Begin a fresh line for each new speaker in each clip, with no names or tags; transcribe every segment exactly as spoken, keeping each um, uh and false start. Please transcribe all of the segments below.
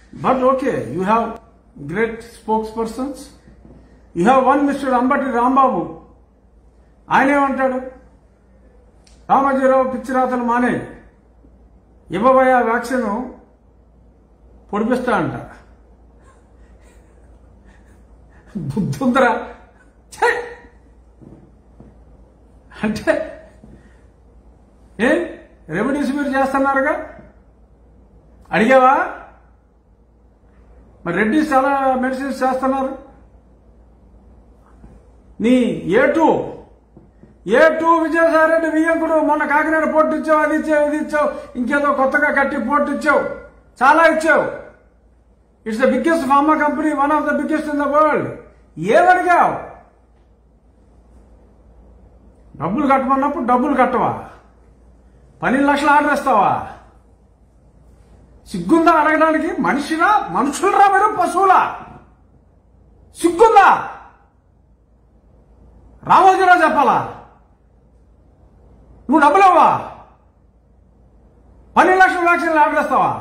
But okay, you have great spokespersons. You have one Mister Ambati Rambabu. ఆయన ఏమంటాడు? రామజీరావు పిచ్చి రాతలు మానే ఇవ్వబోయే వ్యాక్సిన్ పొడిపిస్తా అంట. బుద్ధుందరా అంటే ఏ రెమెడీస్ మీరు చేస్తున్నారుగా, అడిగావా? మరి రెడ్డిస్ చాలా మెడిసిన్స్ చేస్తున్నారు. నీ ఏ టూ ఏ టూ విజయసాయిరెడ్డి వియ్యంకుడు మొన్న కాకినాడ పోర్టు ఇచ్చావు, అది ఇచ్చావు, ఇది ఇచ్చావు, ఇంకేదో కొత్తగా కట్టి పోర్టు ఇచ్చావు, చాలా ఇచ్చావు. It's the biggest pharma company, one of the biggest in the world. ఏమడిగావు? డబ్బులు కట్టమన్నప్పుడు డబ్బులు కట్టవా? పన్నెండు లక్షలు ఆర్డర్ ఇస్తావా? సిగ్గుందా అడగడానికి? మనిషిరా, మనుషులరా మీరు, పశువులా? సిగ్గుందా? రామోజీరావు చెప్పాలా? నువ్వు డబ్బులేవా? పన్నెండు లక్షల వ్యాక్సిన్లు ఆర్డర్ ఇస్తావా?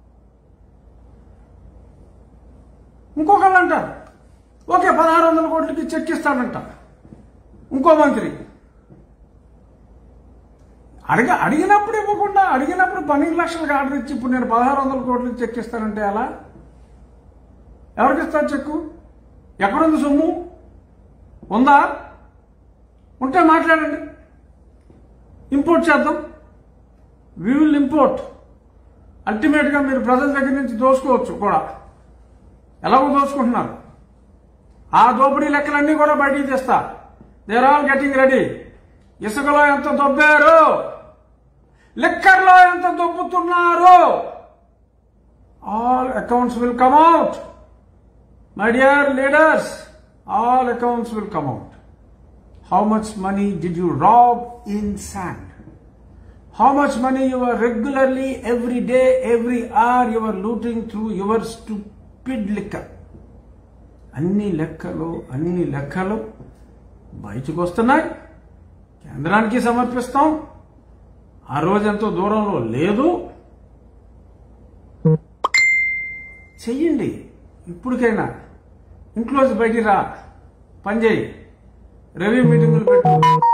ఇంకొకళ్ళు అంటారు ఓకే పదహారు వందల కోట్లకి చెక్ ఇస్తానంట ఇంకో మంత్రి. అడిగ అడిగినప్పుడు ఇవ్వకుండా, అడిగినప్పుడు పన్నెండు లక్షలకు ఆర్డర్ ఇచ్చి ఇప్పుడు నేను పదహారు వందల కోట్లకి చెక్ ఇస్తానంటే ఎలా? ఎవరికి ఇస్తారు చెక్కు? ఎక్కడుంది సొమ్ము? ఉందా? ఉంటే మాట్లాడండి, ఇంపోర్ట్ చేద్దాం. We will import. అల్టిమేట్ గా మీరు ప్రజల దగ్గర నుంచి దోసుకోవచ్చు కూడా, ఎలాగో దోచుకుంటున్నారు. ఆ దోపిడీ లెక్కలన్నీ కూడా బయటికి తెస్తా. They're all getting ready. ఇసుకలో ఎంత దొబ్బారు, లిక్కర్లో ఎంత దొబ్బుతున్నారు, all accounts will come out. My dear leaders, all accounts will come out. How much money did you rob in sand? How much money you are regularly, every day, every hour you are looting through your stupid liquor? అన్ని లెక్కలు అన్ని లెక్కలు బయటకు వస్తున్నాయి, కేంద్రానికి సమర్పిస్తాం. ఆ రోజంతో దూరంలో లేదు. చెయ్యండి ఇప్పటికైనా. ఇంట్లోంచి బయటికి రా, పని చేయి, రివ్యూ మీటింగులు పెట్టు.